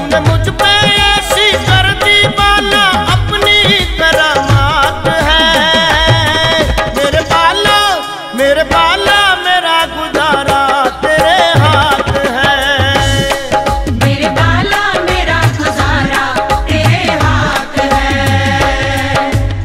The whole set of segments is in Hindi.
तूने मुझ पे ऐसी कर दी बाला, अपनी करामात है। मेरे बाला मेरा गुजारा तेरे हाथ है। मेरे बाला मेरा गुजारा तेरे हाथ है।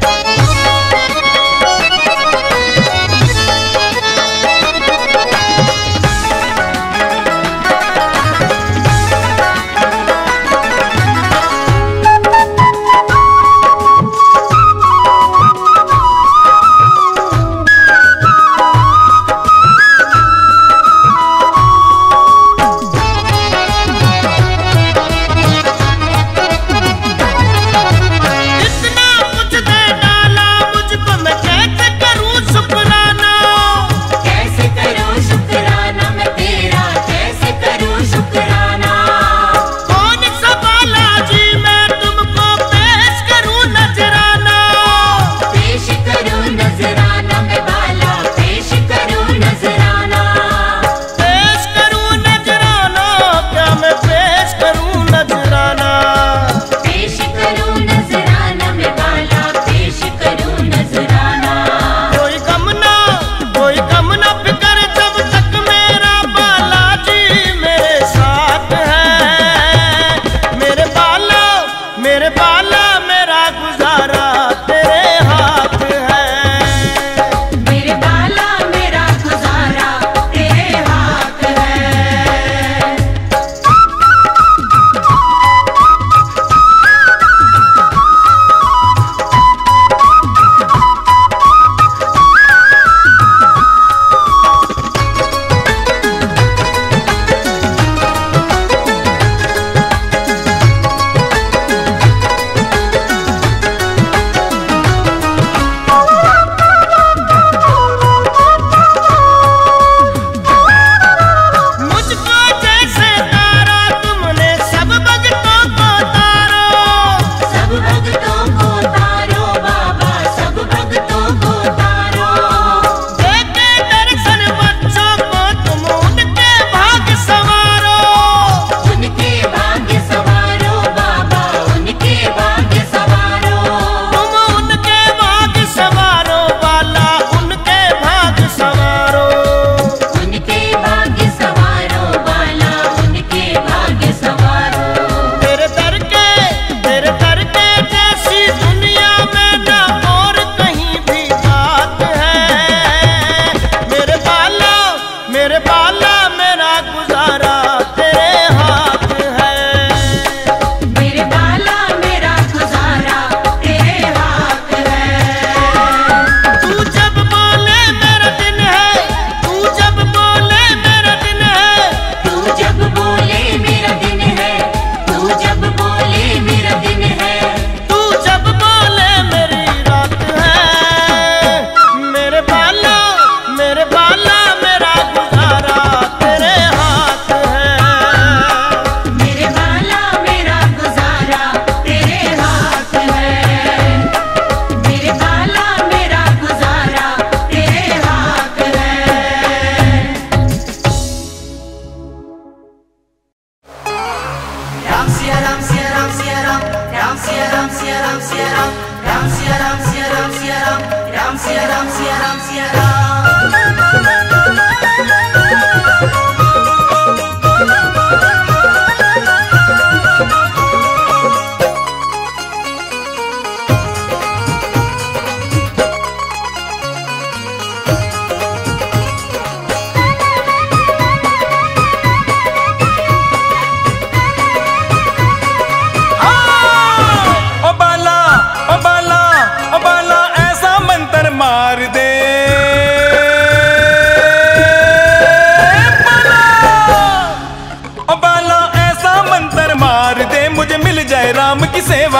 राम की सेवा।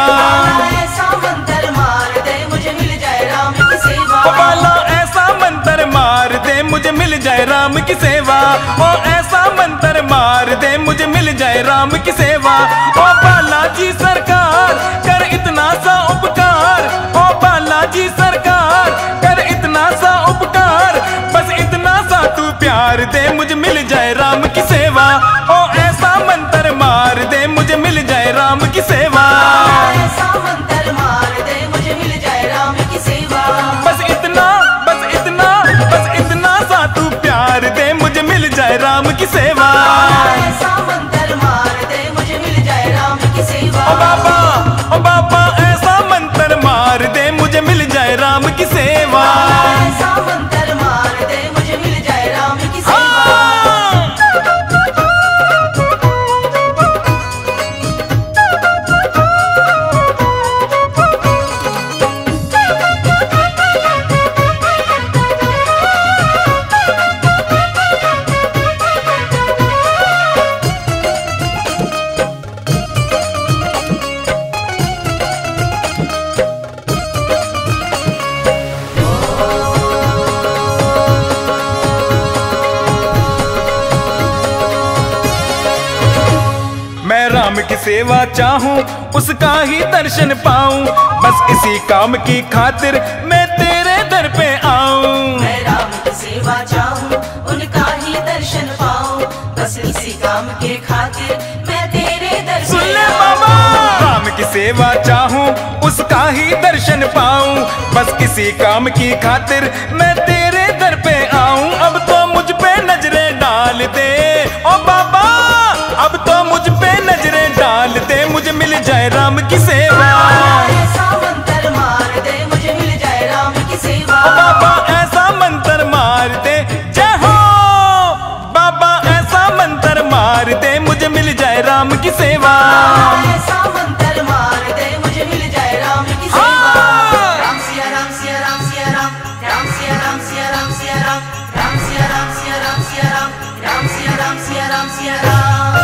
ऐसा मंत्र मार दे मुझे मिल जाए राम की सेवा। ओ बाला ऐसा मंत्र मार दे मुझे मिल जाए राम की सेवा। ओ ऐसा मंत्र मार दे मुझे मिल जाए राम की सेवा। ओ बालाजी सरकार कर इतना सा उपकार। ओ बालाजी सरकार कर इतना सा उपकार। बस इतना सा तू प्यार दे मुझे मिल जाए राम की सेवा। ओ ऐसा मंत्र मार दे मुझे मिल जाए मैं राम की सेवा चाहूं, उसका ही दर्शन पाऊं, बस इसी काम की खातिर मैं तेरे दर पे आऊं। मैं राम की सेवा चाहूं, उनका ही दर्शन पाऊं, बस इसी काम के खातिर मैं तेरे दर पे सुन ले बाबा, राम की सेवा चाहूं, उसका ही दर्शन पाऊं, बस किसी काम की खातिर मैं तेरे दर पे आऊं। अब तो मुझ पे नजरें डाल दे ओ बाबा, अब तो मुझ पे नजरें डाल दे, मुझे मिल जाए राम की सेवा। ऐसा मंत्र मार दे, मुझे मिल जाए राम की सेवा। ओ बाबा ऐसा मंत्र मार दे, जय हो बाबा, ऐसा मंत्र मार दे, मुझे मिल जाए राम की सेवा। ऐसा मंत्र मार दे, मुझे मिल जाए राम की सेवा। राम सिया राम सिया राम सिया राम, राम सिया राम सिया राम सिया राम, राम सिया राम सिया राम सिया राम, राम सिया राम सिया राम सिया राम।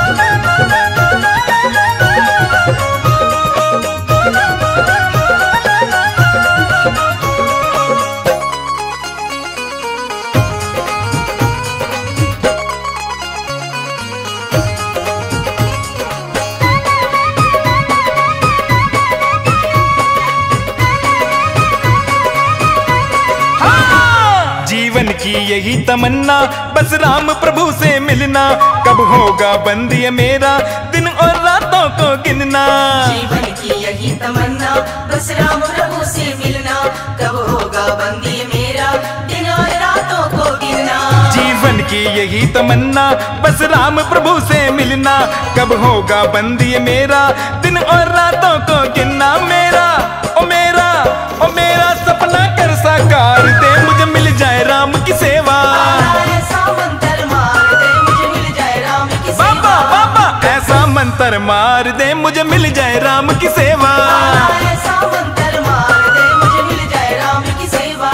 जीवन की यही तमन्ना, बस राम प्रभु से मिलना, कब होगा बंदी मेरा दिन और रातों को गिनना। जीवन की यही तमन्ना, बस राम प्रभु से मिलना, कब होगा बंदी मेरा दिन और रातों को गिनना। जीवन की यही तमन्ना, बस राम प्रभु से मिलना, कब होगा बंदी मेरा दिन और रातों को गिनना। मेरा ओ मेरा ओ मेरा सपना कर साकार दे, मुझे मिल जाए राम की सेवा। ऐसा मंत्र मार दे, मुझे मिल जाए राम की सेवा। बाबा बाबा ऐसा मंत्र मार दे, मुझे मिल जाए राम की सेवा। ऐसा मंत्र मार दे, मुझे मिल जाए राम की सेवा।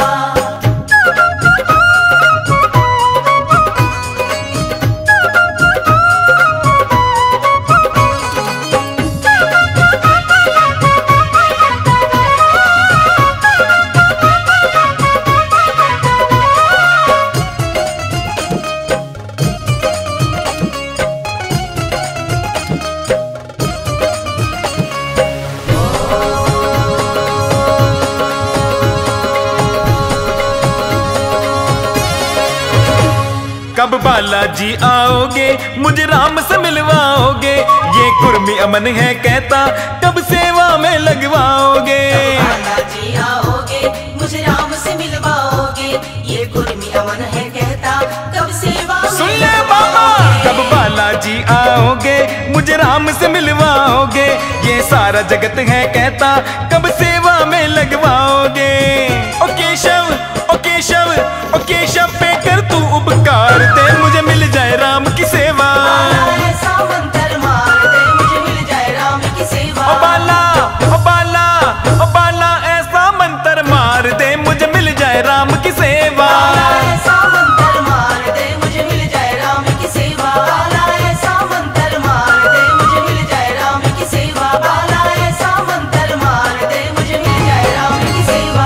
कब बालाजी आओगे, मुझे राम से मिलवाओगे, ये कुर्मी अमन है कहता, कब सेवा में लगवाओगे। बालाजी आओगे, मुझे राम से मिलवाओगे, ये कुर्मी अमन है कहता, कब सेवा में सुन ले बाबा, कब बालाजी आओगे, मुझे राम से मिलवाओगे, ये सारा जगत है कहता, कब सेवा में लगवाओगे। ओ केशव ओ केशव ओ केशव पे कर तू उपकार दे, मुझे मिल जाए राम की सेवा। ऐसा मंत्र मार दे, मुझे मिल जाए राम की सेवा। ओ बाला ओ बाला ओ बाला ऐसा मंत्र मार दे, मुझे मिल जाए राम की सेवा। ऐसा मंत्र मार दे, मुझे मिल जाए राम की सेवा। ऐसा मंत्र मार दे, मुझे मिल जाए राम की सेवा। ऐसा मंत्र मार दे, मुझे मिल जाए राम की सेवा।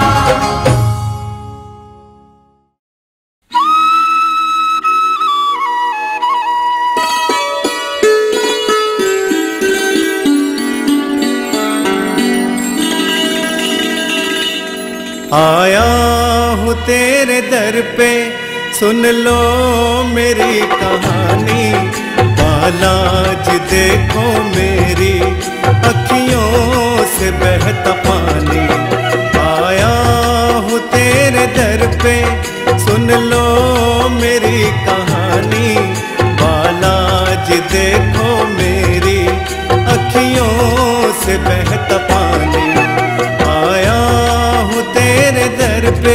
आया हूँ तेरे दर पे, सुन लो मेरी कहानी। बालाज देखो मेरी अखियों से बहता पानी। आया हूँ तेरे दर पे, सुन लो मेरी कहानी। बालाज देखो मेरी अखियों से बहता पानी। आया हूँ तेरे दर पे।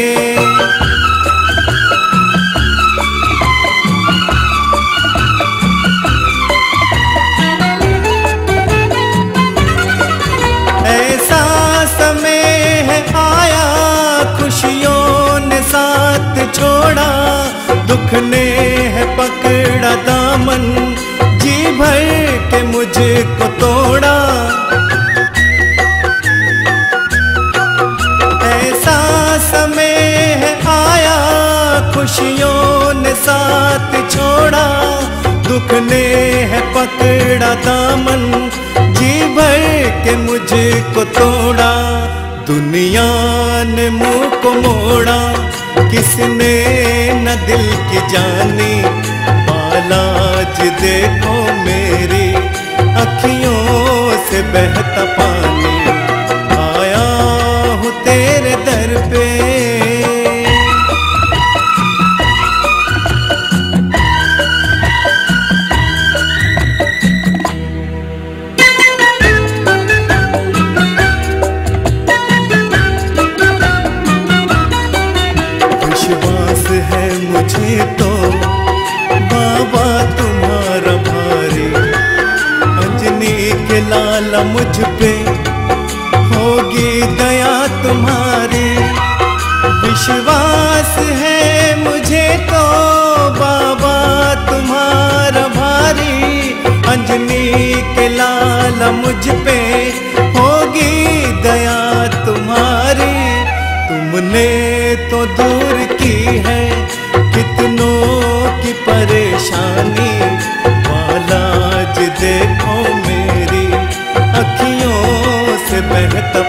ऐसा समय है आया, खुशियों ने साथ छोड़ा, दुख ने है पकड़ा दामन, जी भर के मुझको तोड़ा। ऐसा समय है आया, खुशियों ने साथ छोड़ा, दुख ने है पकड़ा तेरा दामन, जी भर के मुझको तोड़ा। दुनिया ने मुंह को मोड़ा, किसने न दिल की जानी। बालाज देखो मेरी अखियों से बहता पानी, आया हूँ तेरे दर पे। विश्वास है मुझे तो बाबा तुम्हारा भारी, अंजनी के लाला मुझ पे होगी दया तुम्हारी। विश्वास है मुझे तो बाबा तुम्हारा भारी, अंजनी के लाला मुझ पे होगी दया तुम्हारी। तुमने तो दूर की है कितनों की परेशानी, बालाज देखो मेरी अखियों से बहता